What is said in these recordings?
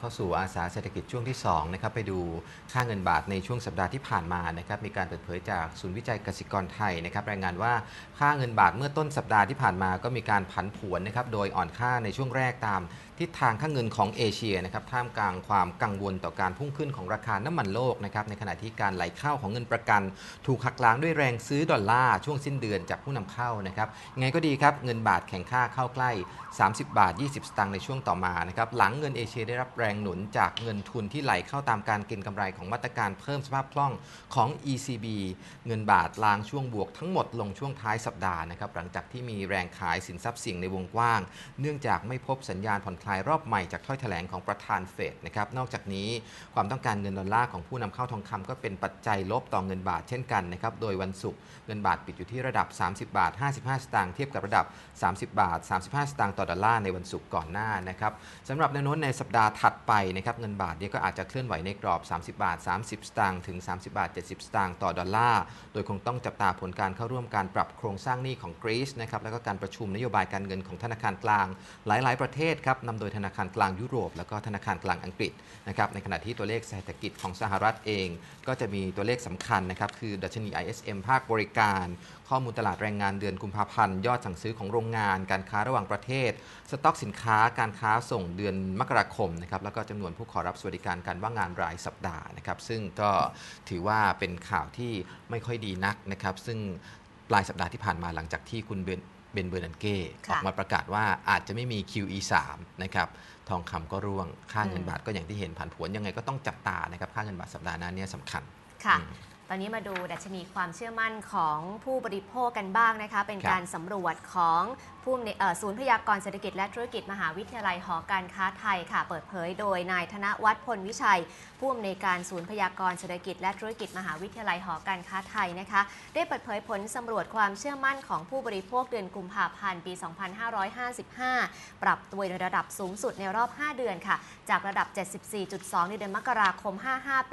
าสู่อาสาเศรษฐกิจช่วงที่2นะครับไปดูค่าเงินบาทในช่วงสัปดาห์ที่ผ่านมานะครับมีการเปิดเผยจากศูนย์วิจัยกสิกรไทยนะครับรายงานว่าค่าเงินบาทเมื่อต้นสัปดาห์ที่ผ่านมาก็มีการผันผวนนะครับโดยอ่อนค่าในช่วงแรกตามทิศทางค่าเงินของเอเชียนะครับท่ามกลางความกังวลต่อการพุ่งขึ้นของราคาน้ำมันโลกนะครับในขณะที่การไหลเข้าของเงินประกันถูกหักล้างด้วยแรงซื้อดอลลาร์ช่วงสิ้นเดือนจากผู้นำเข้านะครับไงก็ดีครับเงินบาทแข็งค่าเข้าใกล้30 บาท 20 สตางค์ในช่วงต่อมานะครับหลังเงินเอเชียได้รับแรงหนุนจากเงินทุนที่ไหลเข้าตามการเก็งกำไรของมาตรการเพิ่มสภาพคล่องของ ECB เงินบาทล้างช่วงบวกทั้งหมดลงช่วงท้ายสัปดาห์นะครับหลังจากที่มีแรงขายสินทรัพย์เสี่ยงในวงกว้างเนื่องจากไม่พบสัญญาณผ่อนคลายรอบใหม่จากถ้อยแถลงของประธานเฟดนะครับนอกจากนี้ความต้องการเงินดอลลาร์ของผู้นำเข้าทองคำก็เป็นปัจจัยลบต่อเงินบาทเช่นกันนะครับโดยวันศุกร์เงินบาทปิดอยู่ที่ระดับ30 บาท 55 สตางค์เทียบกับระดับ30 บาท 35 สตางค์ต่อดอลลาร์ในวันศุกร์ก่อนหน้านะครับสำหรับแนวโน้มในสัปดาห์ถัดไปนะครับเงินบาทก็อาจจะเคลื่อนไหวในกรอบ30 บาท 30 สตางค์ถึง30 บาท 70 สตางค์ต่อดอลลาร์โดยคงต้องจับตาผลการเข้าร่วมการปรับโครงสร้างหนี้ของกรีซนะครับแล้วก็การประชุมนโยบายการเงินของธนาคารกลางหลายๆประเทศครับนำโดยธนาคารกลางยุโรปแล้วก็ธนาคารกลางอังกฤษนะครับในขณะที่ตัวเลขเศรษฐกิจของสหรัฐเองก็จะมีตัวเลขสำคัญนะครับคือดัชนี ISM ภาคบริการข้อมูลตลาดแรงงานเดือนกุมภาพันธ์ยอดสั่งซื้อของโรงงานการค้าระหว่างประเทศสต็อกสินค้าการค้าส่งเดือนมกราคมนะครับแล้วก็จำนวนผู้ขอรับสวัสดิการการว่างงานรายสัปดาห์นะครับซึ่งก็ถือว่าเป็นข่าวที่ไม่ค่อยดีนักนะครับซึ่งปลายสัปดาห์ที่ผ่านมาหลังจากที่คุณเบนเบอร์นันเก้ออกมาประกาศว่าอาจจะไม่มี QE3 นะครับทองคำก็ร่วงค่าเงินบาทก็อย่างที่เห็นผันผวนยังไงก็ต้องจับตานะครับค่าเงินบาทสัปดาห์หน้านี้สำคัญค่ะตอนนี้มาดูดัชนีความเชื่อมั่นของผู้บริโภคกันบ้างนะคะเป็นการสำรวจของศูนย์พยากรณ์เศรษฐกิจและธุรกิจมหาวิทยาลัยหอการค้าไทยค่ะเปิดเผยโดยนายธนวัฒน์พลวิชัยผู้อำนวยการศูนย์พยากรณ์เศรษฐกิจและธุรกิจมหาวิทยาลัยหอการค้าไทยนะคะได้เปิดเผยผลสำรวจความเชื่อมั่นของผู้บริโภคเดือนกุมภาพันธ์ปี 2555 ปรับตัวในระดับสูงสุดในรอบ 5 เดือนค่ะจากระดับ 74.2 ในเดือนมกราคม 55 เป็น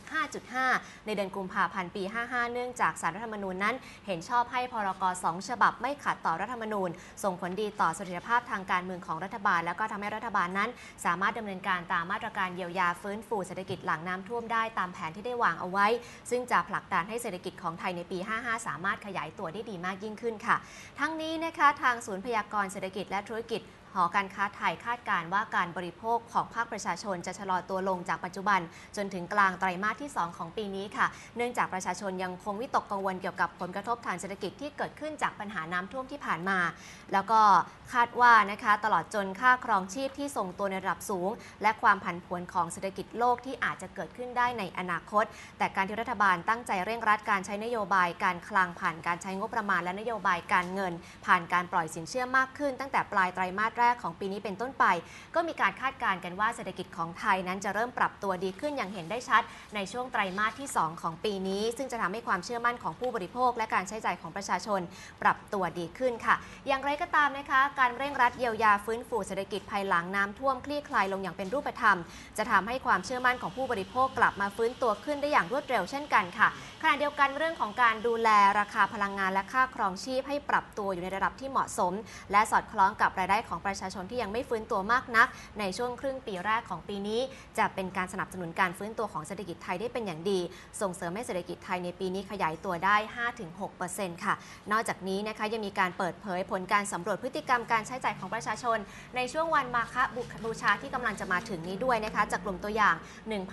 75.5 ในเดือนกุมภาพันธ์ปี 55 เนื่องจากศาลรัฐธรรมนูญนั้นเห็นชอบให้พรก. 2 ฉบับไม่ขัดต่อรัฐธรรมนูญส่งผลดีต่อเสถียรภาพทางการเมืองของรัฐบาลแล้วก็ทำให้รัฐบาลนั้นสามารถดำเนินการตามมาตรการเยียวยาฟื้นฟูเศรษฐกิจหลังน้ำท่วมได้ตามแผนที่ได้วางเอาไว้ซึ่งจะผลักดันให้เศรษฐกิจของไทยในปี 55 สามารถขยายตัวได้ดีมากยิ่งขึ้นค่ะทั้งนี้นะคะทางศูนย์พยากรณ์เศรษฐกิจและธุรกิจหอการค้าไทยคาดการณ์ว่าการบริโภคของภาคประชาชนจะชะลอตัวลงจากปัจจุบันจนถึงกลางไตรมาสที่ 2 ของปีนี้ค่ะเนื่องจากประชาชนยังคงวิตกกังวลเกี่ยวกับผลกระทบทางเศรษฐกิจที่เกิดขึ้นจากปัญหาน้ำท่วมที่ผ่านมาแล้วก็คาดว่านะคะตลอดจนค่าครองชีพที่ทรงตัวในระดับสูงและความผันผวนของเศรษฐกิจโลกที่อาจจะเกิดขึ้นได้ในอนาคตแต่การที่รัฐบาลตั้งใจเร่งรัดการใช้นโยบายการคลังผ่านการใช้งบประมาณและนโยบายการเงินผ่านการปล่อยสินเชื่อมากขึ้นตั้งแต่ปลายไตรมาสแรกของปีนี้เป็นต้นไปก็มีการคาดการณ์กันว่าเศรษฐกิจของไทยนั้นจะเริ่มปรับตัวดีขึ้นอย่างเห็นได้ชัดในช่วงไตรมาสที่ 2 ของปีนี้ซึ่งจะทำให้ความเชื่อมั่นของผู้บริโภคและการใช้จ่ายของประชาชนปรับตัวดีขึ้นค่ะอย่างไรก็ตามนะคะการเร่งรัดเยียวยาฟื้นฟูเศรษฐกิจภายหลังน้ำท่วมคลี่คลายลงอย่างเป็นรูปธรรมจะทำให้ความเชื่อมั่นของผู้บริโภคกลับมาฟื้นตัวขึ้นได้อย่างรวดเร็วเช่นกันค่ะขณะเดียวกันเรื่องของการดูแลราคาพลังงานและค่าครองชีพให้ปรับตัวอยู่ในระดับที่เหมาะสมและสอดคล้องกับรายได้ของประชาชนที่ยังไม่ฟื้นตัวมากนักในช่วงครึ่งปีแรกของปีนี้จะเป็นการสนับสนุนการฟื้นตัวของเศรษฐกิจไทยได้เป็นอย่างดีส่งเสริมให้เศรษฐกิจไทยในปีนี้ขยายตัวได้ 5-6% ค่ะนอกจากนี้นะคะยังมีการเปิดเผยผลการสำรวจพฤติกรรมการใช้จ่ายของประชาชนในช่วงวันมาฆบูชาที่กำลังจะมาถึงนี้ด้วยนะคะจากกลุ่มตัวอย่าง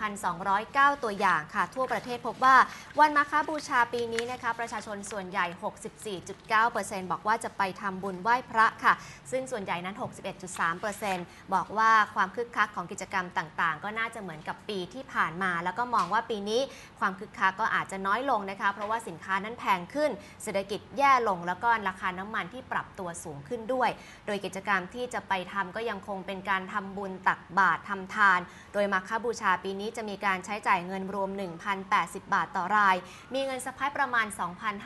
1,209 ตัวอย่างค่ะทั่วประเทศพบว่าวันมาฆบูชาปีนี้นะคะประชาชนส่วนใหญ่ 64.9% บอกว่าจะไปทำบุญไหว้พระค่ะซึ่งส่วนใหญ่นั้น 61.3% บอกว่าความคึกคักของกิจกรรมต่างๆก็น่าจะเหมือนกับปีที่ผ่านมาแล้วก็มองว่าปีนี้ความคึกคักก็อาจจะน้อยลงนะคะเพราะว่าสินค้านั้นแพงขึ้นเศรษฐกิจแย่ลงแล้วก็ราคาน้ำมันที่ปรับตัวสูงขึ้นด้วยโดยกิจกรรมที่จะไปทำก็ยังคงเป็นการทำบุญตักบาตรทำทานโดยมาฆบูชาปีนี้จะมีการใช้จ่ายเงินรวม 1,080 บาทต่อรายมีเงินสะพัดประมาณ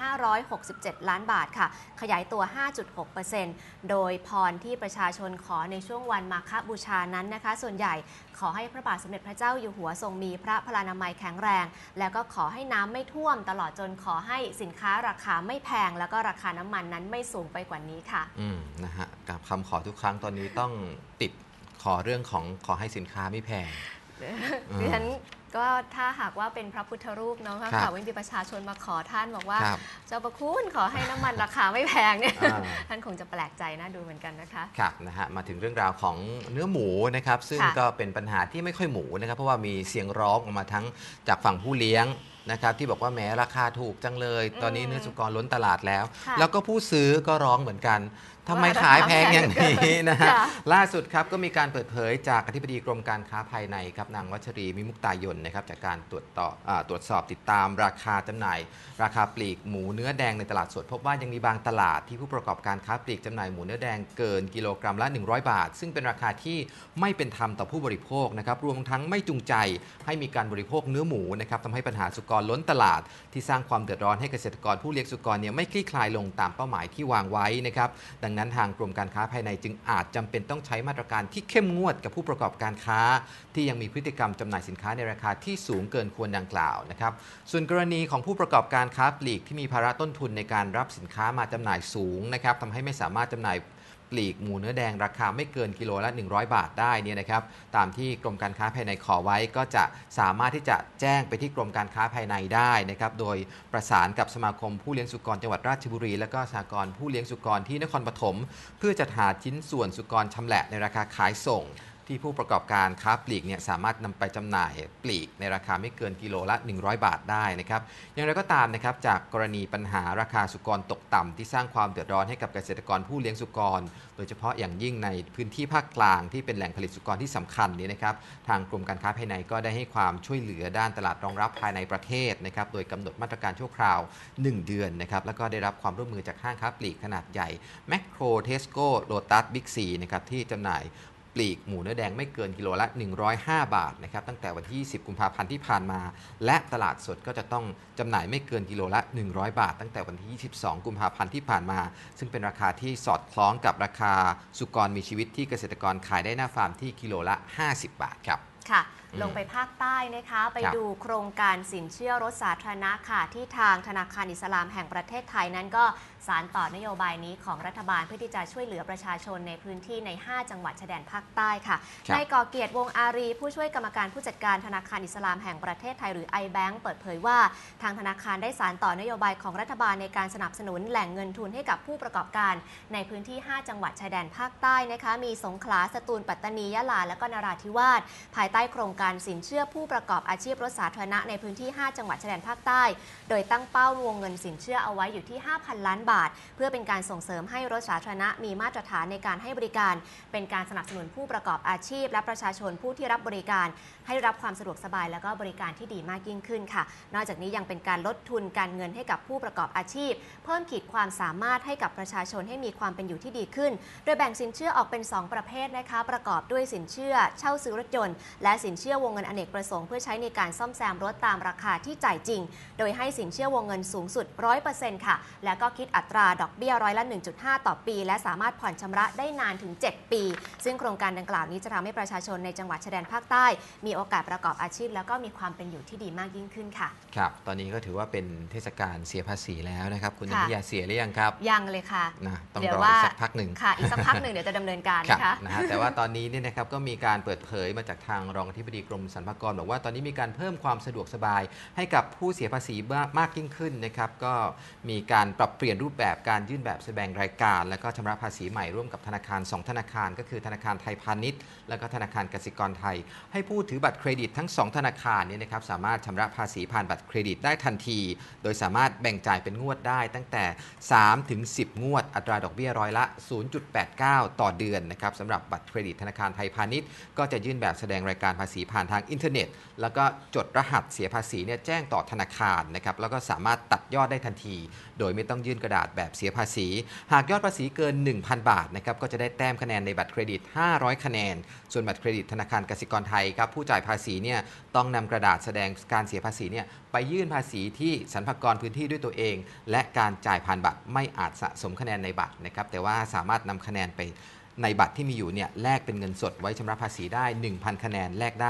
2,567 ล้านบาทค่ะขยายตัว 5.6% โดยพรที่ประชาชนขอในช่วงวันมาฆบูชานั้นนะคะส่วนใหญ่ขอให้พระบาทสมเด็จพระเจ้าอยู่หัวทรงมีพระพลานามัยแข็งแรงแล้วก็ขอให้น้ำไม่ท่วมตลอดจนขอให้สินค้าราคาไม่แพงแล้วก็ราคาน้ำมันนั้นไม่สูงไปกว่านี้ค่ะนะฮะกับคำขอทุกครั้งตอนนี้ต้องติดขอเรื่องของขอให้สินค้าไม่แพงดิฉันก็ถ้าหากว่าเป็นพระพุทธรูปเนาะค่ะไม่มีประชาชนมาขอท่านบอกว่าเจ้าประคุณขอให้น้ำมันราคาไม่แพงเนี่ยท่านคงจะแปลกใจน่าดูเหมือนกันนะคะครับนะฮะมาถึงเรื่องราวของเนื้อหมูนะครับซึ่งก็เป็นปัญหาที่ไม่ค่อยหมูนะครับเพราะว่ามีเสียงร้องออกมาทั้งจากฝั่งผู้เลี้ยงนะครับที่บอกว่าแม้ราคาถูกจังเลยตอนนี้เนื้อสุกรล้นตลาดแล้วก็ผู้ซื้อก็ร้องเหมือนกันทำไมขายแพงอย่างนี้นะฮะล่าสุดครับก็มีการเปิดเผยจากอธิบดีกรมการค้าภายในครับนางวัชรีมิมุกตายนนะครับจากการตรวจสอบติดตามราคาจำหน่ายราคาปลีกหมูเนื้อแดงในตลาดสดพบว่ายังมีบางตลาดที่ผู้ประกอบการค้าปลีกจำหน่ายหมูเนื้อแดงเกินกิโลกรัมละ100 บาทซึ่งเป็นราคาที่ไม่เป็นธรรมต่อผู้บริโภคนะครับรวมทั้งไม่จูงใจให้มีการบริโภคเนื้อหมูนะครับทำให้ปัญหาสุกรล้นตลาดที่สร้างความเดือดร้อนให้เกษตรกรผู้เลี้ยงสุกรเนี่ยไม่คลี่คลายลงตามเป้าหมายที่วางไว้นะครับดังนั้นทางกรมการค้าภายในจึงอาจจำเป็นต้องใช้มาตรการที่เข้มงวดกับผู้ประกอบการค้าที่ยังมีพฤติกรรมจำหน่ายสินค้าในราคาที่สูงเกินควรดังกล่าวนะครับส่วนกรณีของผู้ประกอบการค้าปลีกที่มีภาระต้นทุนในการรับสินค้ามาจำหน่ายสูงนะครับทำให้ไม่สามารถจำหน่ายปลีกหมูเนื้อแดงราคาไม่เกินกิโลละ100 บาทได้เนี่ยนะครับตามที่กรมการค้าภายในขอไว้ก็จะสามารถที่จะแจ้งไปที่กรมการค้าภายในได้นะครับโดยประสานกับสมาคมผู้เลี้ยงสุกรจังหวัดราชบุรีและก็สหกรณ์ผู้เลี้ยงสุกรที่นครปฐมเพื่อจัดหาชิ้นส่วนสุกรชำแหละในราคาขายส่งที่ผู้ประกอบการค้าปลีกเนี่ยสามารถนำไปจำหน่ายปลีกในราคาไม่เกินกิโลละ100 บาทได้นะครับอย่างไรก็ตามนะครับจากกรณีปัญหาราคาสุกรตกต่ำที่สร้างความเดือดร้อนให้กับเกษตรกรผู้เลี้ยงสุกรโดยเฉพาะอย่างยิ่งในพื้นที่ภาคกลางที่เป็นแหล่งผลิตสุกรที่สำคัญนี้นะครับทางกรมการค้าภายในก็ได้ให้ความช่วยเหลือด้านตลาดรองรับภายในประเทศนะครับโดยกำหนดมาตรการชั่วคราว1 เดือนนะครับแล้วก็ได้รับความร่วมมือจากห้างค้าปลีกขนาดใหญ่แมคโครเทสโก้โลตัสบิ๊กซีนะครับที่จำหน่ายปลีกหมูเนื้อแดงไม่เกินกิโลละ105 บาทนะครับตั้งแต่วันที่20 กุมภาพันธ์ที่ผ่านมาและตลาดสดก็จะต้องจำหน่ายไม่เกินกิโลละ100 บาทตั้งแต่วันที่22 กุมภาพันธ์ที่ผ่านมาซึ่งเป็นราคาที่สอดคล้องกับราคาสุกรมีชีวิตที่เกษตรกรขายได้หน้าฟาร์มที่กิโลละ50 บาทครับค่ะลงไปภาคใต้นะคะไปดูโครงการสินเชื่อรถสาธารณะค่ะที่ทางธนาคารอิสลามแห่งประเทศไทยนั้นก็สานต่อนโยบายนี้ของรัฐบาลเพื่อที่จะช่วยเหลือประชาชนในพื้นที่ใน5 จังหวัดชายแดนภาคใต้ค่ะนายก่อเกียรติวงอารีผู้ช่วยกรรมการผู้จัดการธนาคารอิสลามแห่งประเทศไทยหรือ iBank เปิดเผยว่าทางธนาคารได้สานต่อนโยบายของรัฐบาลในการสนับสนุนแหล่งเงินทุนให้กับผู้ประกอบการในพื้นที่5 จังหวัดชายแดนภาคใต้นะคะมีสงขลาสตูลปัตตานียะลาและก็นราธิวาสภายใต้โครงการสินเชื่อผู้ประกอบอาชีพรถสาธารณะในพื้นที่5 จังหวัดชายแดนภาคใต้โดยตั้งเป้าวงเงินสินเชื่อเอาไว้อยู่ที่ 5,000 ล้านบาทเพื่อเป็นการส่งเสริมให้รถสาธารณะมีมาตรฐานในการให้บริการเป็นการสนับสนุนผู้ประกอบอาชีพและประชาชนผู้ที่รับบริการให้รับความสะดวกสบายและก็บริการที่ดีมากยิ่งขึ้นค่ะนอกจากนี้ยังเป็นการลดทุนการเงินให้กับผู้ประกอบอาชีพเพิ่มขีดความสามารถให้กับประชาชนให้มีความเป็นอยู่ที่ดีขึ้นโดยแบ่งสินเชื่อออกเป็น2 ประเภทนะคะประกอบด้วยสินเชื่อเช่าซื้อรถยนต์และสินเชื่อวงเงินอเนกประสงค์เพื่อใช้ในการซ่อมแซมรถตามราคาที่จ่ายจริงโดยให้สินเชื่อวงเงินสูงสุด 100% ค่ะและก็คิดอัตราดอกเบี้ยร้อยละ 1.5 ต่อปีและสามารถผ่อนชำระได้นานถึง7 ปีซึ่งโครงการดังกล่าวนี้จะทำให้ประชาชนในจังหวัดชายแดนภาคใต้มีโอกาสประกอบอาชีพแล้วก็มีความเป็นอยู่ที่ดีมากยิ่งขึ้นค่ะครับตอนนี้ก็ถือว่าเป็นเทศกาลเสียภาษีแล้วนะครับคุณนิยาเสียหรือยังครับยังเลยค่ะนะต้องรออีกสักพักหนึ่งค่ะอีกสักพักหนึ่งเดี๋ยวจะดำเนินการนะคะนะฮะแต่ว่าตอนนี้เนี่ยนะครับก็มีการเปิดเผยมาจากทางรองอธิบดีกรมสรรพากรบอกว่าตอนนี้มีการเพิ่มความสะดวกสบายให้กับผู้เสียภาษีมากยิ่งขึ้นนะครับก็มีการปรับเปลี่ยนรูปแบบการยื่นแบบแสดงรายการและก็ชำระภาษีใหม่ร่วมกับธนาคาร2 ธนาคารก็คือธนาคารไทยพาณิชย์และก็ธนาคารกสิกรไทยให้ผู้ถือบัตรเครดิตทั้ง2 ธนาคารนี้นะครับสามารถชำระภาษีผ่านบัตรเครดิตได้ทันทีโดยสามารถแบ่งจ่ายเป็นงวดได้ตั้งแต่3 ถึง 10 งวดอัตราดอกเบี้ยร้อยละ 0.89 ต่อเดือนนะครับสำหรับบัตรเครดิตธนาคารไทยพาณิชย์ก็จะยื่นแบบแสดงรายการภาษีผ่านทางอินเทอร์เน็ตแล้วก็จดรหัสเสียภาษีเนี่ยแจ้งต่อธนาคารนะครับแล้วก็สามารถตัดยอดได้ทันทีโดยไม่ต้องยื่นกระดาษแบบเสียภาษีหากยอดภาษีเกิน 1,000 บาทนะครับก็จะได้แต้มคะแนนในบัตรเครดิต500 คะแนนส่วนบัตรเครดิตธนาคารกสิกรไทยครับผู้จ่ายภาษีเนี่ยต้องนำกระดาษแสดงการเสียภาษีเนี่ยไปยื่นภาษีที่สรรพากรพื้นที่ด้วยตัวเองและการจ่ายผ่านบัตรไม่อาจสะสมคะแนนในบัตรนะครับแต่ว่าสามารถนำคะแนนไปในบัตรที่มีอยู่เนี่ยแลกเป็นเงินสดไว้ชำระภาษีได้ 1,000 คะแนนแลกได้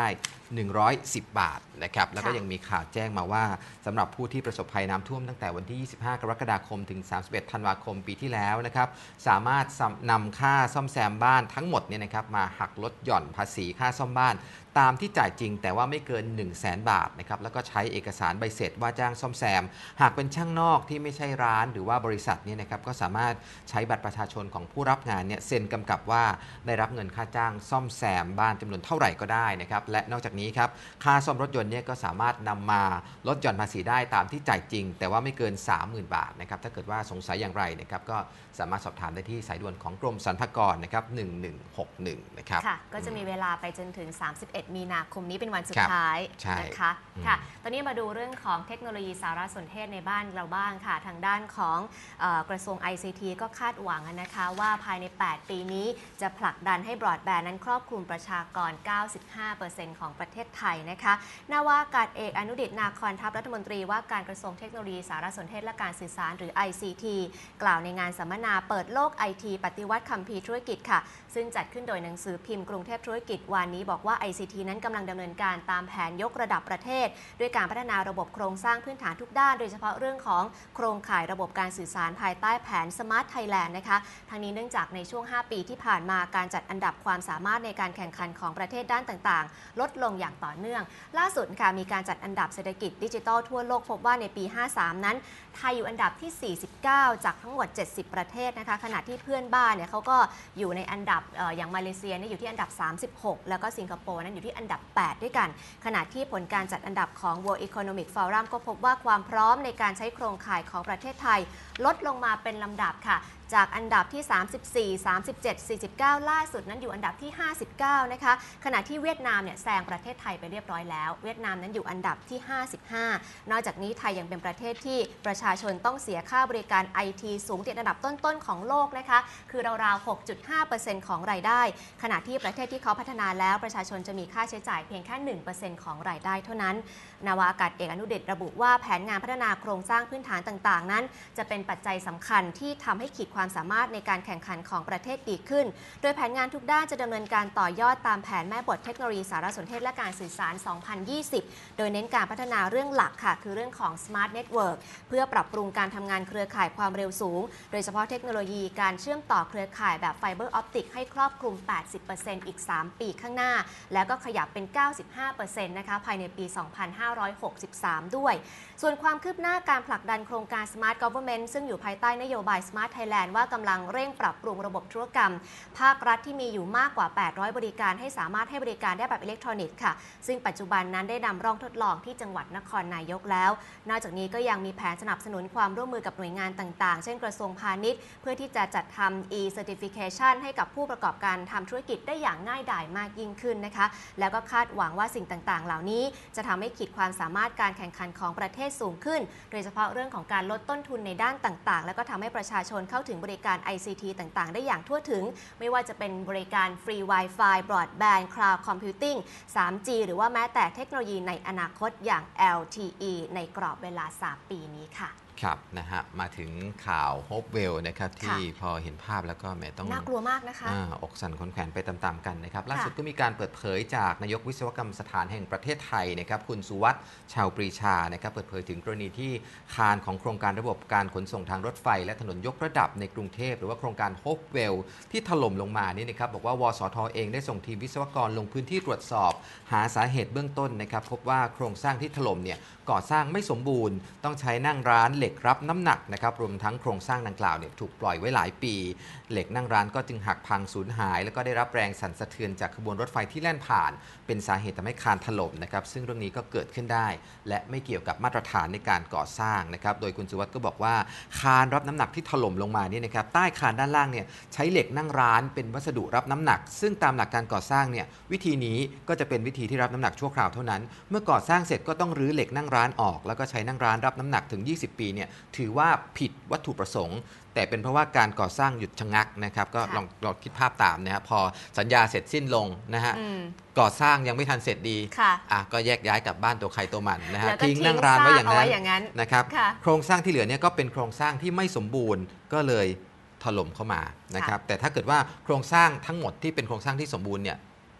110 บาทนะครับแล้วก็ยังมีข่าวแจ้งมาว่าสำหรับผู้ที่ประสบภัยน้ำท่วมตั้งแต่วันที่ 25 กรกฎาคมถึง 31 ธันวาคมปีที่แล้วนะครับสามารถนำค่าซ่อมแซมบ้านทั้งหมดเนี่ยนะครับมาหักลดหย่อนภาษีค่าซ่อมบ้านตามที่จ่ายจริงแต่ว่าไม่เกิน 100,000 บาทนะครับแล้วก็ใช้เอกสารใบเสร็จว่าจ้างซ่อมแซมหากเป็นช่างนอกที่ไม่ใช่ร้านหรือว่าบริษัทเนี่ยนะครับก็สามารถใช้บัตรประชาชนของผู้รับงานเนี่ยเซ็นกำกับว่าได้รับเงินค่าจ้างซ่อมแซมบ้านจำนวนเท่าไหร่ก็ได้นะครับและนอกจากนี้ครับค่าซ่อมรถยนต์เนี่ยก็สามารถนำมาลดหย่อนภาษีได้ตามที่จ่ายจริงแต่ว่าไม่เกิน 30,000 บาทนะครับถ้าเกิดว่าสงสัยอย่างไรนะครับก็สามารถสอบถามได้ที่สายด่วนของกรมสรรพากรนะครับ1161นะครับค่ะก็จะมีเวลาไปจนถึง31 มีนาคมนี้เป็นวันสุดท้ายนะคะค่ะตอนนี้มาดูเรื่องของเทคโนโลยีสารสนเทศในบ้านเราบ้างค่ะทางด้านของกระทรวง ICT ก็คาดหวังนะคะว่าภายใน 8 ปีนี้จะผลักดันให้บรอดแบนด์นั้นครอบคลุมประชากร 95% ของประเทศไทยนะคะนาวากาศเอกอนุดิษฐ์นาคอนทัพรัฐมนตรีว่าการกระทรวงเทคโนโลยีสารสนเทศและการสื่อสารหรือ ICT กล่าวในงานสัมมนาเปิดโลก IT ปฏิวัติคัมภีร์ธุรกิจค่ะซึ่งจัดขึ้นโดยหนังสือพิมพ์กรุงเทพธุรกิจวันนี้บอกว่า ICT นั้นกำลังดำเนินการตามแผนยกระดับประเทศด้วยการพัฒนาระบบโครงสร้างพื้นฐานทุกด้านโดยเฉพาะเรื่องของโครงข่ายระบบการสื่อสารภายใต้แผน Smart Thailand นะคะทั้งนี้เนื่องจากในช่วง 5 ปีที่ผ่านมาการจัดอันดับความสามารถในการแข่งขันของประเทศด้านต่างๆลดลงอย่างต่อเนื่องล่าสุดค่ะมีการจัดอันดับเศรษฐกิจดิจิทัลทั่วโลกพบว่าในปี 53 นั้นไทยอยู่อันดับที่ 49 จากทั้งหมด 70 ประเทศนะคะขณะที่เพื่อนบ้านเนี่ยเขาก็อยู่ในอันดับอย่างมาเลเซียเนี่ยอยู่ที่อันดับ 36 แล้วก็สิงคโปร์นั้นอยู่ที่อันดับ 8 ด้วยกันขณะที่ผลการจัดอันดับของ World Economic Forum ก็พบว่าความพร้อมในการใช้โครงข่ายของประเทศไทยลดลงมาเป็นลำดับค่ะจากอันดับที่ 34 37 49 ล่าสุดนั้นอยู่อันดับที่ 59 นะคะขณะที่เวียดนามเนี่ยแซงประเทศไทยไปเรียบร้อยแล้วเวียดนามนั้นอยู่อันดับที่ 55 นอกจากนี้ไทยยังเป็นประเทศที่ประชาชนต้องเสียค่าบริการ IT สูงติดอันดับต้นๆของโลกนะคะคือราวๆ 6.5% ของรายได้ขณะที่ประเทศที่เขาพัฒนาแล้วประชาชนจะมีค่าใช้จ่ายเพียงแค่ 1% ของรายได้เท่านั้นนาวาอากาศเอกอนุเดชระบุว่าแผนงานพัฒนาโครงสร้างพื้นฐานต่างๆนั้นจะเป็นปัจจัยสำคัญที่ทำให้ขีดความสามารถในการแข่งขันของประเทศดีขึ้นโดยแผนงานทุกด้านจะดำเนินการต่อยอดตามแผนแม่บทเทคโนโลยีสารสนเทศและการสื่อสาร 2020 โดยเน้นการพัฒนาเรื่องหลักค่ะคือเรื่องของ Smart Network เพื่อปรับปรุงการทำงานเครือข่ายความเร็วสูงโดยเฉพาะเทคโนโลยีการเชื่อมต่อเครือข่ายแบบไฟเบอร์ออปติกให้ครอบคลุม 80% อีก 3 ปีข้างหน้าแล้วก็ขยับเป็น 95% นะคะภายในปี 2563 ด้วยส่วนความคืบหน้าการผลักดันโครงการ Smart Government ซึ่งอยู่ภายใต้นโยบาย Smart Thailand ว่ากำลังเร่งปรับปรุงระบบธุรกรรมภาครัฐที่มีอยู่มากกว่า 800 บริการให้สามารถให้บริการได้แบบอิเล็กทรอนิกส์ค่ะซึ่งปัจจุบันนั้นได้นำร่องทดลองที่จังหวัดนครนายกแล้วนอกจากนี้ก็ยังมีแผนสนับสนุนความร่วมมือกับหน่วยงานต่างๆเช่นกระทรวงพาณิชย์เพื่อที่จะจัดทำ e-certification ให้กับผู้ประกอบการทำธุรกิจได้อย่างง่ายดายมากยิ่งขึ้นนะคะแล้วก็คาดหวังว่าสิ่งต่างๆเหล่านี้จะทำให้ขีดความสามารถการแข่งขันของประเทศสูงขึ้นโดยเฉพาะเรื่องของการลดต้นทุนในด้านต่างๆแล้วก็ทำให้ประชาชนเข้าถึงบริการ ICT ต่างๆได้อย่างทั่วถึงไม่ว่าจะเป็นบริการฟรี Wi-Fi Broadband Cloud Computing 3G หรือว่าแม้แต่เทคโนโลยีในอนาคตอย่าง LTE ในกรอบเวลา 3 ปีนี้ค่ะครับนะฮะมาถึงข่าวโฮปเวลนะครับที่พอเห็นภาพแล้วก็แหมต้องน่ากลัวมากนะคะอกสั่นขวัญแขวนไปตามๆกันนะครับล่าสุดก็มีการเปิดเผยจากนายกวิศวกรรมสถานแห่งประเทศไทยนะครับคุณสุวัฒน์ชาวปรีชานะครับเปิดเผยถึงกรณีที่คานของโครงการระบบการขนส่งทางรถไฟและถนนยกระดับในกรุงเทพหรือว่าโครงการโฮปเวลที่ถล่มลงมานี่นะครับบอกว่าวสท.เองได้ส่งทีมวิศวกรลงพื้นที่ตรวจสอบหาสาเหตุเบื้องต้นนะครับพบว่าโครงสร้างที่ถล่มเนี่ยก่อสร้างไม่สมบูรณ์ต้องใช้นั่งร้านเหล็กรับน้ำหนักนะครับรวมทั้งโครงสร้างดังกล่าวเนี่ยถูกปล่อยไว้หลายปีเหล็กนั่งร้านก็จึงหักพังสูญหายแล้วก็ได้รับแรงสั่นสะเทือนจากขบวนรถไฟที่แล่นผ่านเป็นสาเหตุทำให้คานถล่มนะครับซึ่งเรื่องนี้ก็เกิดขึ้นได้และไม่เกี่ยวกับมาตรฐานในการก่อสร้างนะครับโดยคุณสุวัฒน์ก็บอกว่าคานรับน้ำหนักที่ถล่มลงมานี่นะครับใต้คานด้านล่างเนี่ยใช้เหล็กนั่งร้านเป็นวัสดุรับน้ำหนักซึ่งตามหลักการก่อสร้างเนี่ยวิธีนี้ก็จะเป็นวิธีที่รับน้ำหนักชั่วคราวเท่านั้นเมื่อก่อสร้างเสร็จก็ต้องรื้อเหล็กนั่งร้านออกแล้วก็ใช้นั่งร้านรับน้ำหนักถึง20 ปีเนี่ยถือว่าผิดวัตถุประสงค์แต่เป็นเพราะว่าการก่อสร้างหยุดชะงักนะครับก็ลองคิดภาพตามนะครับพอสัญญาเสร็จสิ้นลงนะฮะก่อสร้างยังไม่ทันเสร็จดีก็แยกย้ายกลับบ้านตัวใครตัวมันนะฮะทิ้งนั่งร้านไว้อย่างนั้นนะครับโครงสร้างที่เหลือเนี่ยก็เป็นโครงสร้างที่ไม่สมบูรณ์ก็เลยถล่มเข้ามานะครับแต่ถ้าเกิดว่าโครงสร้างทั้งหมดที่เป็นโครงสร้างที่สมบูรณ์เนี่ย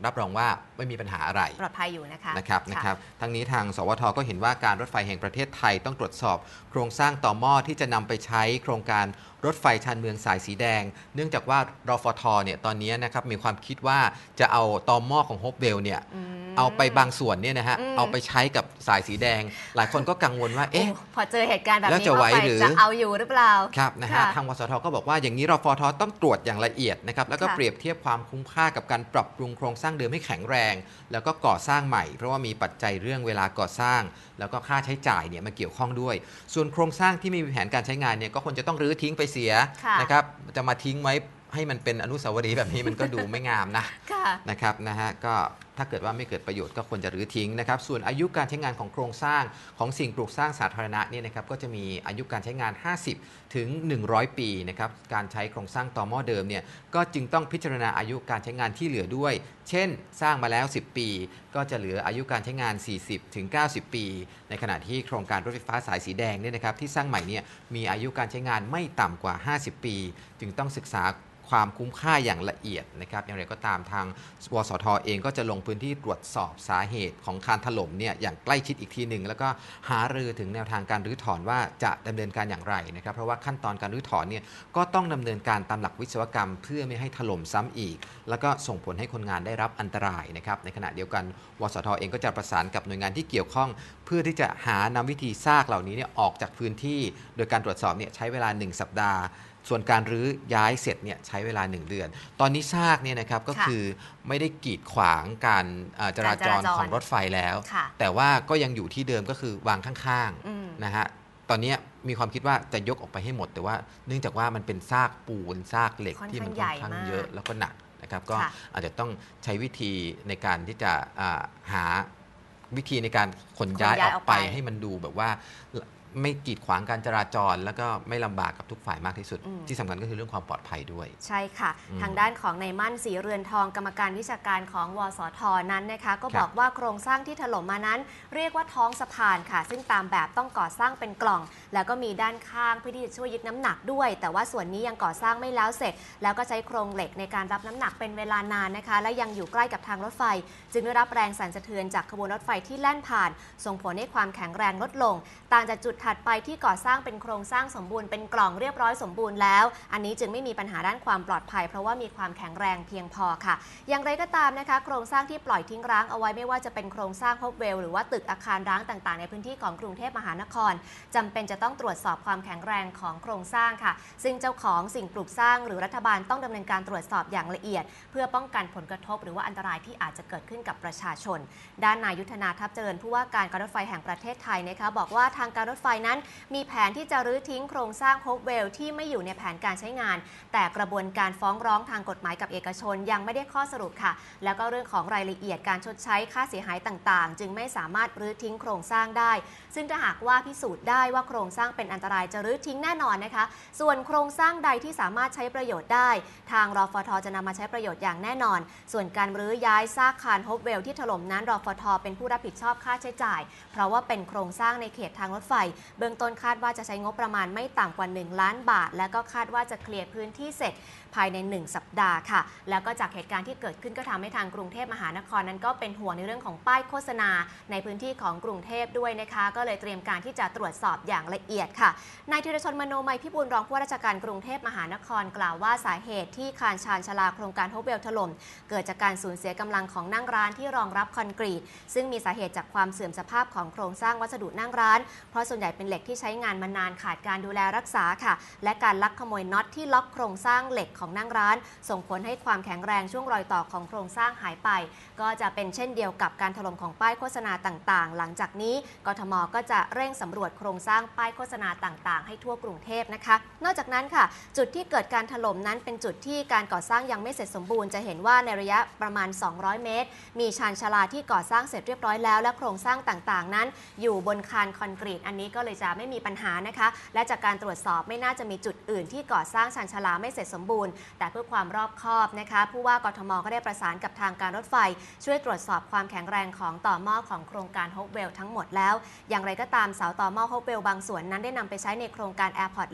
รับรองว่าไม่มีปัญหาอะไรปลอดภัยอยู่นะคะนะครับทั้งนี้ทางสวทก็เห็นว่าการรถไฟแห่งประเทศไทยต้องตรวจสอบโครงสร้างต่อหม้อที่จะนำไปใช้โครงการรถไฟชานเมืองสายสีแดงเนื่องจากว่ารฟทเนี่ยตอนนี้นะครับมีความคิดว่าจะเอาต่อหม้อของโฮปเวลเนี่ยเอาไปบางส่วนเนี่ยนะฮะเอาไปใช้กับสายสีแดงหลายคนก็กังวลว่าเอ๊ะพอเจอเหตุการณ์แบบนี้เข้าไปจะเอาอยู่หรือเปล่าครับนะฮะทางวสทก็บอกว่าอย่างนี้รฟทต้องตรวจอย่างละเอียดนะครับแล้วก็เปรียบเทียบความคุ้มค่ากับการปรับปรุงโครงสร้างเดิมให้แข็งแรงแล้วก็ก่อสร้างใหม่เพราะว่ามีปัจจัยเรื่องเวลาก่อสร้างแล้วก็ค่าใช้จ่ายเนี่ยมาเกี่ยวข้องด้วยส่วนโครงสร้างที่มีแผนการใช้งานเนี่ยก็ควรจะต้องรื้อทิ้งไปเสียนะครับจะมาทิ้งไว้ให้มันเป็นอนุสาวรีย์แบบนี้มันก็ดูไม่งามนะครับนะฮะก็ถ้าเกิดว่าไม่เกิดประโยชน์ก็ควรจะรื้อทิ้งนะครับส่วนอายุการใช้งานของโครงสร้างของสิ่งปลูกสร้างสาธารณะเนี่ยนะครับก็จะมีอายุการใช้งาน50ถึง100ปีนะครับการใช้โครงสร้างต่อหม้อเดิมเนี่ยก็จึงต้องพิจารณาอายุการใช้งานที่เหลือด้วยเช่นสร้างมาแล้ว10ปีก็จะเหลืออายุการใช้งาน40ถึง90ปีในขณะที่โครงการรถไฟฟ้าสายสีแดงเนี่ยนะครับที่สร้างใหม่เนี่ยมีอายุการใช้งานไม่ต่ำกว่า50ปีจึงต้องศึกษาความคุ้มค่าอย่างละเอียดนะครับอย่างไรก็ตามทางวสทเองก็จะลงพื้นที่ตรวจสอบสาเหตุของการถล่มเนี่ยอย่างใกล้ชิดอีกทีหนึ่งแล้วก็หารือถึงแนวทางการรื้อถอนว่าจะดำเนินการอย่างไรนะครับเพราะว่าขั้นตอนการรื้อถอนเนี่ยก็ต้องดำเนินการตามหลักวิศวกรรมเพื่อไม่ให้ถล่มซ้ำอีกแล้วก็ส่งผลให้คนงานได้รับอันตรายนะครับในขณะเดียวกันวสทเองก็จะประสานกับหน่วยงานที่เกี่ยวข้องเพื่อที่จะหานำวิธีซากเหล่านี้เนี่ยออกจากพื้นที่โดยการตรวจสอบเนี่ยใช้เวลา1สัปดาห์ส่วนการรื้อย้ายเสร็จเนี่ยใช้เวลา1เดือนตอนนี้ซากเนี่ยนะครับก็คือไม่ได้กีดขวางการจราจรของรถไฟแล้วแต่ว่าก็ยังอยู่ที่เดิมก็คือวางข้างๆนะฮะตอนนี้มีความคิดว่าจะยกออกไปให้หมดแต่ว่าเนื่องจากว่ามันเป็นซากปูนซากเหล็กที่มันค่อนข้างเยอะแล้วก็หนักนะครับก็อาจจะต้องใช้วิธีในการที่จะหาวิธีในการขนย้ายออกไปให้มันดูแบบว่าไม่กีดขวางการจราจรแล้วก็ไม่ลำบากกับทุกฝ่ายมากที่สุดที่สำคัญก็คือเรื่องความปลอดภัยด้วยใช่ค่ะทางด้านของนายมั่นศรีเรือนทองกรรมการวิชาการของวสทนั้นนะคะก็บอกว่าโครงสร้างที่ถล่มมานั้นเรียกว่าท้องสะพานค่ะซึ่งตามแบบต้องก่อสร้างเป็นกล่องแล้วก็มีด้านข้างเพื่อที่จะช่วยยึดน้ำหนักด้วยแต่ว่าส่วนนี้ยังก่อสร้างไม่แล้วเสร็จแล้วก็ใช้โครงเหล็กในการรับน้ำหนักเป็นเวลานานนะคะและยังอยู่ใกล้กับทางรถไฟจึงได้รับแรงสั่นสะเทือนจากขบวนรถไฟที่แล่นผ่านส่งผลให้ความแข็งแรงลดลงต่างจากจุดถัดไปที่ก่อสร้างเป็นโครงสร้างสมบูรณ์เป็นกล่องเรียบร้อยสมบูรณ์แล้วอันนี้จึงไม่มีปัญหาด้านความปลอดภัยเพราะว่ามีความแข็งแรงเพียงพอค่ะอย่างไรก็ตามนะคะโครงสร้างที่ปล่อยทิ้งร้างเอาไว้ไม่ว่าจะเป็นโครงสร้างโฮปเวลหรือว่าตึกอาคารร้างต่างๆในพื้นที่ของกรุงเทพมหานครจำเป็นจะต้องตรวจสอบความแข็งแรงของโครงสร้างค่ะซึ่งเจ้าของสิ่งปลูกสร้างหรือรัฐบาลต้องดำเนินการตรวจสอบอย่างละเอียดเพื่อป้องกันผลกระทบหรือว่าอันตรายที่อาจจะเกิดขึ้นกับประชาชนด้านนายยุทธนาทัพเจริญผู้ว่าการรถไฟแห่งประเทศไทยนะคะบอกว่าทางการรถไฟนั้นมีแผนที่จะรื้อทิ้งโครงสร้างโฮปเวลที่ไม่อยู่ในแผนการใช้งานแต่กระบวนการฟ้องร้องทางกฎหมายกับเอกชนยังไม่ได้ข้อสรุปค่ะแล้วก็เรื่องของรายละเอียดการชดใช้ค่าเสียหายต่างๆจึงไม่สามารถรื้อทิ้งโครงสร้างได้ซึ่งถ้าหากว่าพิสูจน์ได้ว่าโครงสร้างเป็นอันตรายจะรื้อทิ้งแน่นอนนะคะส่วนโครงสร้างใดที่สามารถใช้ประโยชน์ได้ทางรฟทจะนำมาใช้ประโยชน์อย่างแน่นอนส่วนการรื้อย้ายซากคานโฮปเวลที่ถล่มนั้นรฟทเป็นผู้รับผิดชอบค่าใช้จ่ายเพราะว่าเป็นโครงสร้างในเขตทางรถไฟเบื้องต้นคาดว่าจะใช้งบประมาณไม่ต่ำกว่า1 ล้านบาทและก็คาดว่าจะเคลียร์พื้นที่เสร็จภายใน1สัปดาห์ค่ะแล้วก็จากเหตุการณ์ที่เกิดขึ้นก็ทำให้ทางกรุงเทพมหานครนั้นก็เป็นห่วงในเรื่องของป้ายโฆษณาในพื้นที่ของกรุงเทพด้วยนะคะก็เลยเตรียมการที่จะตรวจสอบอย่างละเอียดค่ะนายธีรชนมโนมัยพิบูลรองผู้ว่าราชการกรุงเทพมหานครกล่าวว่าสาเหตุที่คานชานชาลาโครงการโฮปเวลถล่มเกิดจากการสูญเสียกำลังของนั่งร้านที่รองรับคอนกรีตซึ่งมีสาเหตุจากความเสื่อมสภาพของโครงสร้างวัสดุนั่งร้านเพราะส่วนใหญ่เป็นเหล็กที่ใช้งานมานานขาดการดูแลรักษาค่ะและการลักขโมยน็อตที่ล็อกโครงสร้างเหล็กของนั่งร้านส่งผลให้ความแข็งแรงช่วงรอยต่อของโครงสร้างหายไปก็จะเป็นเช่นเดียวกับการถล่มของป้ายโฆษณาต่างๆหลังจากนี้กทม.ก็จะเร่งสำรวจโครงสร้างป้ายโฆษณาต่างๆให้ทั่วกรุงเทพนะคะนอกจากนั้นค่ะจุดที่เกิดการถล่มนั้นเป็นจุดที่การก่อสร้างยังไม่เสร็จสมบูรณ์จะเห็นว่าในระยะประมาณ200 เมตรมีชานชาลาที่ก่อสร้างเสร็จเรียบร้อยแล้วและโครงสร้างต่างๆนั้นอยู่บนคานคอนกรีตอันนี้ก็เลยจะไม่มีปัญหานะคะและจากการตรวจสอบไม่น่าจะมีจุดอื่นที่ก่อสร้างชานชาลาไม่เสร็จสมบูรณ์แต่เพื่อความรอบคอบนะคะผู้ว่ากทม.ก็ได้ประสานกับทางการรถไฟช่วยตรวจสอบความแข็งแรงของต่อหม้อของโครงการโฮปเวลทั้งหมดแล้วอย่างไรก็ตามเสาต่อหม้อโฮปเวลบางส่วนนั้นได้นำไปใช้ในโครงการ Airport Link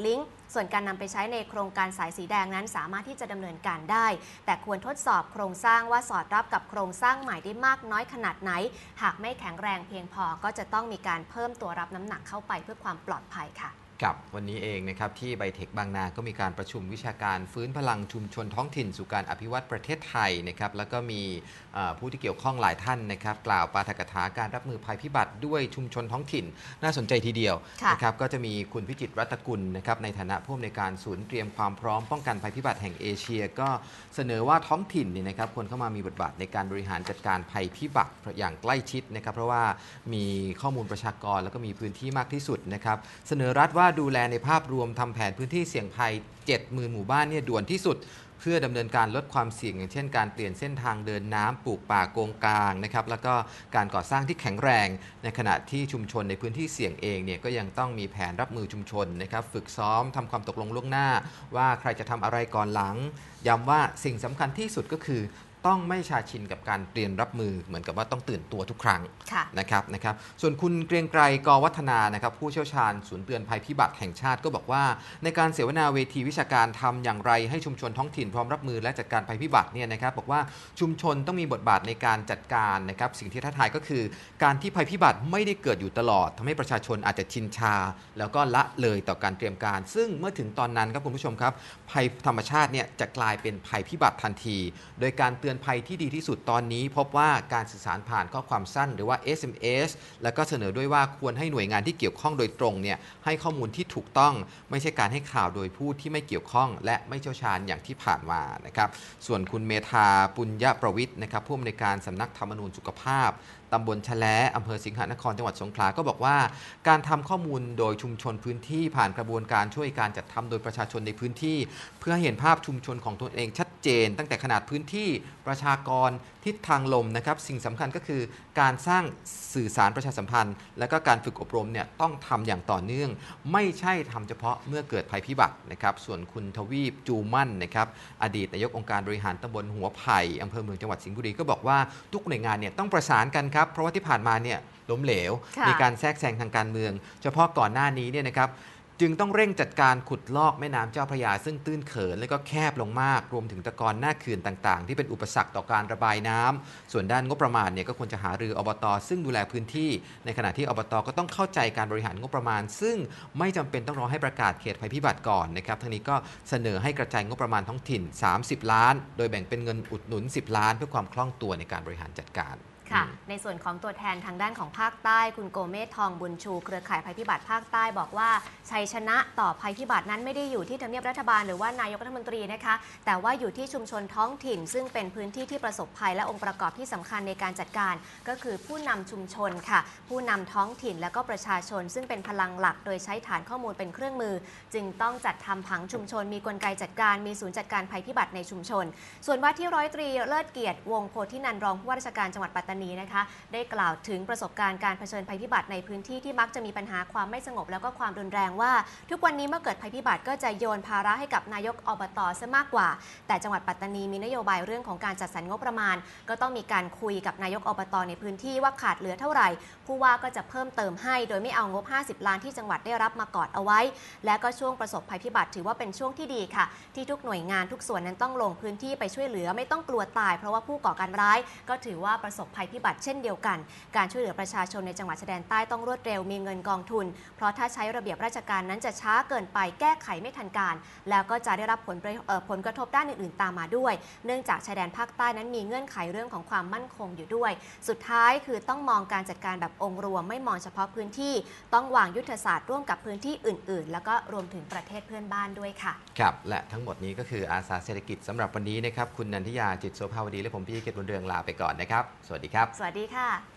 ส่วนการนำไปใช้ในโครงการสายสีแดงนั้นสามารถที่จะดำเนินการได้ แต่ควรทดสอบโครงสร้างว่าสอดรับกับโครงสร้างใหม่ได้มากน้อยขนาดไหนหากไม่แข็งแรงเพียงพอก็จะต้องมีการเพิ่มตัวรับน้ำหนักเข้าไปเพื่อความปลอดภัยค่ะกับวันนี้เองนะครับที่ไบเทคบางนาก็มีการประชุมวิชาการฟื้นพลังชุมชนท้องถิ่นสู่การอภิวัตประเทศไทยนะครับแล้วก็มีผู้ที่เกี่ยวข้องหลายท่านนะครับกล่าวปาฐกถาการรับมือภัยพิบัติด้วยชุมชนท้องถิ่นน่าสนใจทีเดียวนะครับก็จะมีคุณพิจิตรรัตนกุลนะครับในฐานะผู้อำนวยการศูนย์เตรียมความพร้อมป้องกันภัยพิบัติแห่งเอเชียก็เสนอว่าท้องถิ่นเนี่ยนะครับควรเข้ามามีบทบาทในการบริหารจัดการภัยพิบัติอย่างใกล้ชิดนะครับเพราะว่ามีข้อมูลประชากรแล้วก็มีพื้นที่มากที่สุดนะครับเสนอรัฐว่าดูแลในภาพรวมทำแผนพื้นที่เสี่ยงภัย 70,000 หมู่บ้านเนี่ยด่วนที่สุดเพื่อดำเนินการลดความเสี่ยงอย่างเช่นการเปลี่ยนเส้นทางเดินน้ำปลูกป่าโกงกางนะครับแล้วก็การก่อสร้างที่แข็งแรงในขณะที่ชุมชนในพื้นที่เสี่ยงเองเนี่ยก็ยังต้องมีแผนรับมือชุมชนนะครับฝึกซ้อมทำความตกลงล่วงหน้าว่าใครจะทำอะไรก่อนหลังย้ำว่าสิ่งสำคัญที่สุดก็คือต้องไม่ชาชินกับการเตรียมรับมือเหมือนกับว่าต้องตื่นตัวทุกครั้งนะครับส่วนคุณเกรียงไกรกวัฒนานะครับผู้เชี่ยวชาญศูนย์เตือนภัยพิบัติแห่งชาติก็บอกว่าในการเสวนาเวทีวิชาการทำอย่างไรให้ชุมชนท้องถิ่นพร้อมรับมือและจัดการภัยพิบัติเนี่ยนะครับบอกว่าชุมชนต้องมีบทบาทในการจัดการนะครับสิ่งที่ท้าทายก็คือการที่ภัยพิบัติไม่ได้เกิดอยู่ตลอดทำให้ประชาชนอาจจะชินชาแล้วก็ละเลยต่อการเตรียมการซึ่งเมื่อถึงตอนนั้นครับคุณผู้ชมครับภัยธรรมชาติเนี่ยจะกลายเป็นภัยพิบัติทันทีโดยการเตือนภัยที่ดีที่สุดตอนนี้พบว่าการสื่อสารผ่านข้อความสั้นหรือว่า SMS แล้วก็เสนอด้วยว่าควรให้หน่วยงานที่เกี่ยวข้องโดยตรงเนี่ยให้ข้อมูลที่ถูกต้องไม่ใช่การให้ข่าวโดยผู้ที่ไม่เกี่ยวข้องและไม่เชี่ยวชาญอย่างที่ผ่านมานะครับส่วนคุณเมธาปุญญประวิทย์นะครับผู้อำนวยการสำนักธรรมนูญสุขภาพตำบลแฉลอำเภอสิงหนครจังหวัดสงขลาก็บอกว่าการทำข้อมูลโดยชุมชนพื้นที่ผ่านกระบวนการช่วยการจัดทำโดยประชาชนในพื้นที่เพื่อให้เห็นภาพชุมชนของตนเองชัดเจนตั้งแต่ขนาดพื้นที่ประชากรทิศทางลมนะครับสิ่งสำคัญก็คือการสร้างสื่อสารประชาสัมพันธ์และก็การฝึกอบรมเนี่ยต้องทำอย่างต่อเนื่องไม่ใช่ทำเฉพาะเมื่อเกิดภัยพิบัตินะครับส่วนคุณทวีปจูมั่นนะครับอดีตนายกองค์การบริหารตำบลหัวไผ่อำเภอเมืองจังหวัดสิงห์บุรีก็บอกว่าทุกหน่วยงานเนี่ยต้องประสานกันครับเพราะว่าที่ผ่านมาเนี่ยล้มเหลวมีการแทรกแซงทางการเมืองเฉพาะก่อนหน้านี้เนี่ยนะครับจึงต้องเร่งจัดการขุดลอกแม่น้ำเจ้าพระยาซึ่งตื้นเขินและก็แคบลงมากรวมถึงตะกอนหน้าเขื่อนต่างๆที่เป็นอุปสรรคต่อการระบายน้ำส่วนด้านงบประมาณเนี่ยก็ควรจะหารืออบต.ซึ่งดูแลพื้นที่ในขณะที่อบต.ก็ต้องเข้าใจการบริหารงบประมาณซึ่งไม่จำเป็นต้องรอให้ประกาศเขตภัยพิบัติก่อนนะครับทั้งนี้ก็เสนอให้กระจายงบประมาณท้องถิ่น30 ล้านโดยแบ่งเป็นเงินอุดหนุน10 ล้านเพื่อความคล่องตัวในการบริหารจัดการค่ะในส่วนของตัวแทนทางด้านของภาคใต้คุณโกเมศทองบุญชูเครือข่ายภัยพิบัติภาคใต้บอกว่าชัยชนะต่อภัยพิบัตินั้นไม่ได้อยู่ที่ทำเนียบรัฐบาลหรือว่านายกรัฐมนตรีนะคะแต่ว่าอยู่ที่ชุมชนท้องถิ่นซึ่งเป็นพื้นที่ที่ประสบภัยและองค์ประกอบที่สำคัญในการจัดการก็คือผู้นำชุมชนค่ะผู้นำท้องถิ่นและก็ประชาชนซึ่งเป็นพลังหลักโดยใช้ฐานข้อมูลเป็นเครื่องมือจึงต้องจัดทำผังชุมชนมีกลไกจัดการมีศูนย์จัดการภัยพิบัติในชุมชนส่วนว่าที่ร้อยตรีเลิศเกียรติวงศ์โพธินันท์รองผู้ว่าราชการจังหวัดปัตตานีนะคะได้กล่าวถึงประสบการณ์การเผชิญภัยพิบัติในพื้นที่ที่มักจะมีปัญหาความไม่สงบแล้วก็ความรุนแรงว่าทุกวันนี้เมื่อเกิดภัยพิบัติก็จะโยนภาระให้กับนายกอบต.ซะมากกว่าแต่จังหวัดปัตตานีมีนโยบายเรื่องของการจัดสรรงบประมาณก็ต้องมีการคุยกับนายกอบต.ในพื้นที่ว่าขาดเหลือเท่าไหร่ผู้ว่าก็จะเพิ่มเติมให้โดยไม่เอางบ50 ล้านที่จังหวัดได้รับมากอดเอาไว้และก็ช่วงประสบภัยพิบัติถือว่าเป็นช่วงที่ดีค่ะที่ทุกหน่วยงานทุกส่วนนั้นต้องลงพื้นที่ไปช่วยเหลือไม่ต้องกลัวตายเพราะว่าผู้ก่อการร้ายก็ถือว่าประสบภัยพิบัติเช่นเดียวกันการช่วยเหลือประชาชนในจังหวัดชายแดนใต้ต้องรวดเร็วมีเงินกองทุนเพราะถ้าใช้ระเบียบราชการนั้นจะช้าเกินไปแก้ไขไม่ทันการแล้วก็จะได้รับผลกระทบด้านอื่นๆตามมาด้วยเนื่องจากชายแดนภาคใต้นั้นมีเงื่อนไขเรื่องของความมั่นคงอยู่ด้วยสุดท้ายคือต้องมองการจัดการแบบองค์รวมไม่มองเฉพาะพื้นที่ต้องวางยุทธศาสตร์ร่วมกับพื้นที่อื่นๆแล้วก็รวมถึงประเทศเพื่อนบ้านด้วยค่ะครับและทั้งหมดนี้ก็คืออาสาเศรษฐกิจสำหรับวันนี้นะครับคุณนันทิยาจิตโสภาวดีและผมพี่เกตบุญเรืองลาไปก่อนนะครับสวัสดีครับสวัสดีค่ะ